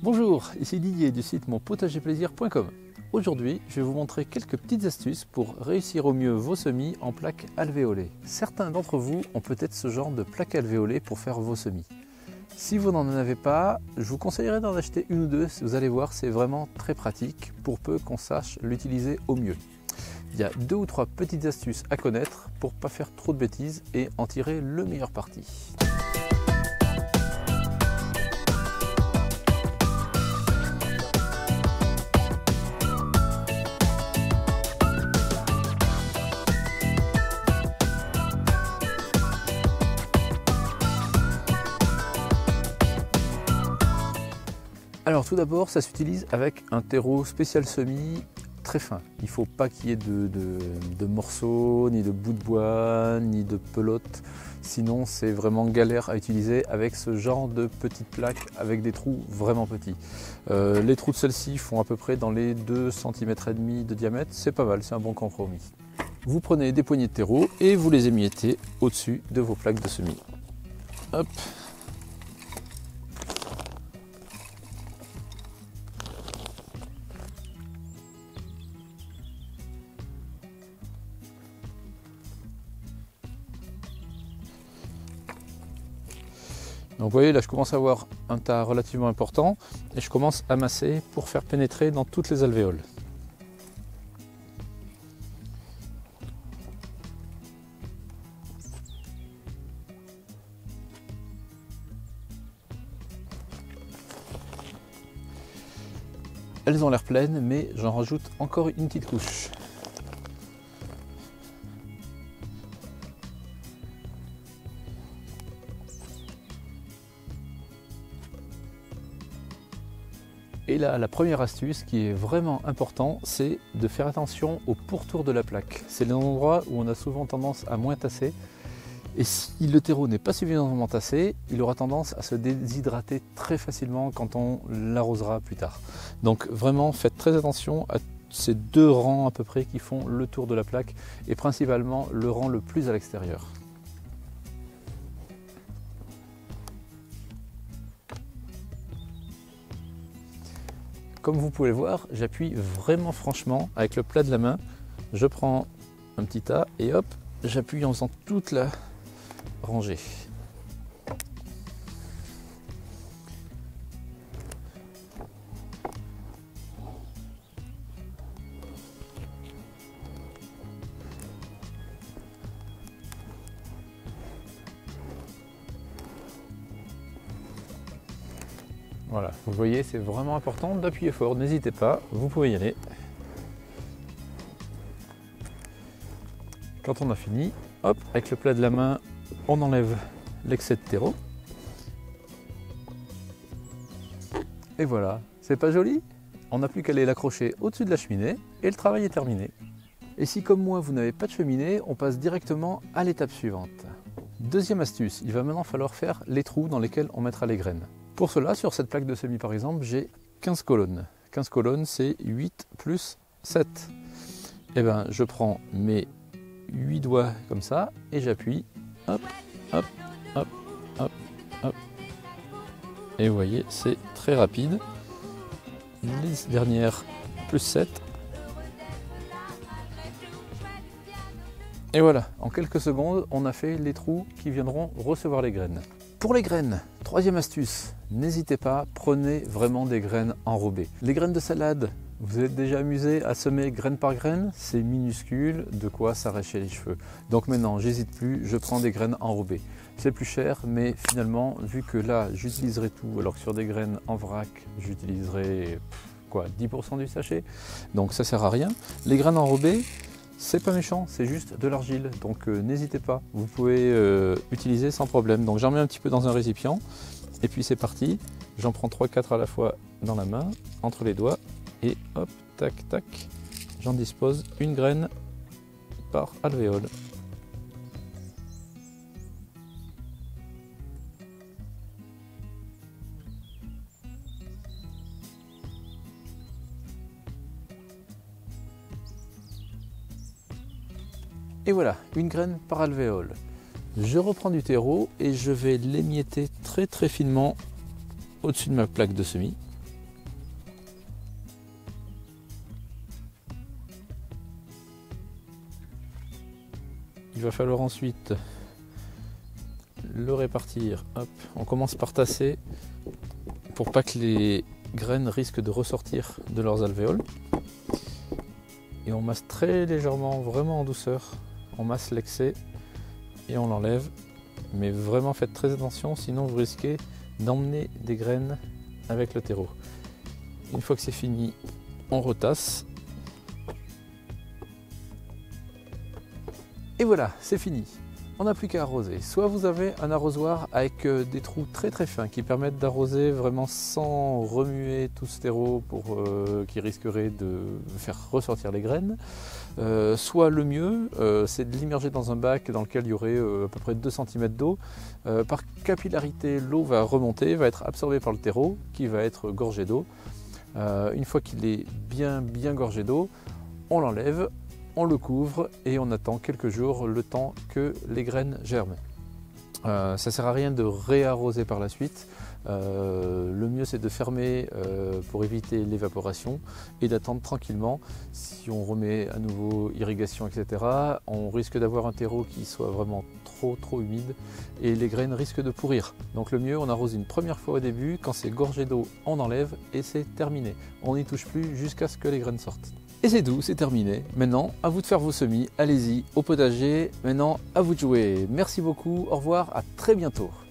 Bonjour, ici Didier du site monpotagerplaisir.com. Aujourd'hui, je vais vous montrer quelques petites astuces pour réussir au mieux vos semis en plaques alvéolées. Certains d'entre vous ont peut-être ce genre de plaques alvéolées pour faire vos semis. Si vous n'en avez pas, je vous conseillerais d'en acheter une ou deux. Vous allez voir, c'est vraiment très pratique pour peu qu'on sache l'utiliser au mieux. Il y a 2 ou 3 petites astuces à connaître pour ne pas faire trop de bêtises et en tirer le meilleur parti. Alors tout d'abord, ça s'utilise avec un terreau spécial semis très fin. Il ne faut pas qu'il y ait de morceaux, ni de bouts de bois, ni de pelote. Sinon, c'est vraiment galère à utiliser avec ce genre de petites plaques avec des trous vraiment petits. Les trous de celle-ci font à peu près dans les 2,5 cm de diamètre. C'est pas mal, c'est un bon compromis. Vous prenez des poignées de terreau et vous les émiettez au-dessus de vos plaques de semis. Hop. Donc vous voyez, là je commence à avoir un tas relativement important et je commence à masser pour faire pénétrer dans toutes les alvéoles. Elles ont l'air pleines, mais j'en rajoute encore une petite couche. Et là, la première astuce qui est vraiment important, c'est de faire attention au pourtour de la plaque. C'est l'endroit où on a souvent tendance à moins tasser. Et si le terreau n'est pas suffisamment tassé, il aura tendance à se déshydrater très facilement quand on l'arrosera plus tard. Donc vraiment, faites très attention à ces 2 rangs à peu près qui font le tour de la plaque et principalement le rang le plus à l'extérieur. Comme vous pouvez le voir, j'appuie vraiment franchement avec le plat de la main. Je prends un petit tas et hop, j'appuie en faisant toute la rangée. Voilà, vous voyez, c'est vraiment important d'appuyer fort, n'hésitez pas, vous pouvez y aller. Quand on a fini, hop, avec le plat de la main, on enlève l'excès de terreau. Et voilà, c'est pas joli? On n'a plus qu'à aller l'accrocher au-dessus de la cheminée et le travail est terminé. Et si comme moi, vous n'avez pas de cheminée, on passe directement à l'étape suivante. Deuxième astuce, il va maintenant falloir faire les trous dans lesquels on mettra les graines. Pour cela, sur cette plaque de semis par exemple, j'ai 15 colonnes. 15 colonnes, c'est 8 plus 7. Et bien, je prends mes 8 doigts comme ça et j'appuie. Hop, hop, hop, hop, hop. Et vous voyez, c'est très rapide. Les dernières, plus 7. Et voilà, en quelques secondes, on a fait les trous qui viendront recevoir les graines. Pour les graines, troisième astuce, n'hésitez pas, prenez vraiment des graines enrobées. Les graines de salade, vous êtes déjà amusé à semer graine par graine? C'est minuscule, de quoi s'arracher les cheveux. Donc maintenant, j'hésite plus, je prends des graines enrobées. C'est plus cher, mais finalement, vu que là, j'utiliserai tout, alors que sur des graines en vrac, j'utiliserai 10% du sachet. Donc ça sert à rien. Les graines enrobées, c'est pas méchant, c'est juste de l'argile, donc n'hésitez pas, vous pouvez utiliser sans problème. Donc j'en mets un petit peu dans un récipient, et puis c'est parti, j'en prends 3-4 à la fois dans la main, entre les doigts, et hop, tac, tac, j'en dispose une graine par alvéole. Et voilà, une graine par alvéole. Je reprends du terreau et je vais l'émietter très finement au-dessus de ma plaque de semis. va falloir ensuite le répartir. Hop, on commence par tasser pour pas que les graines risquent de ressortir de leurs alvéoles. Et on masse très légèrement, vraiment en douceur. On masse l'excès et on l'enlève. Mais vraiment faites très attention, sinon vous risquez d'emmener des graines avec le terreau. Une fois que c'est fini, on retasse. Et voilà, c'est fini. On n'a plus qu'à arroser. Soit vous avez un arrosoir avec des trous très très fins qui permettent d'arroser vraiment sans remuer tout ce terreau qui risquerait de faire ressortir les graines. Soit le mieux, c'est de l'immerger dans un bac dans lequel il y aurait à peu près 2 cm d'eau. Par capillarité, l'eau va remonter, va être absorbée par le terreau qui va être gorgé d'eau. Une fois qu'il est bien gorgé d'eau, on l'enlève. On le couvre et on attend quelques jours le temps que les graines germent. Ça ne sert à rien de réarroser par la suite. Le mieux c'est de fermer pour éviter l'évaporation et d'attendre tranquillement. Si on remet à nouveau irrigation, etc., on risque d'avoir un terreau qui soit vraiment trop humide et les graines risquent de pourrir. Donc le mieux, on arrose une première fois au début, quand c'est gorgé d'eau, on enlève et c'est terminé. On n'y touche plus jusqu'à ce que les graines sortent. Et c'est tout, c'est terminé. Maintenant, à vous de faire vos semis. Allez-y, au potager. Maintenant, à vous de jouer. Merci beaucoup, au revoir, à très bientôt.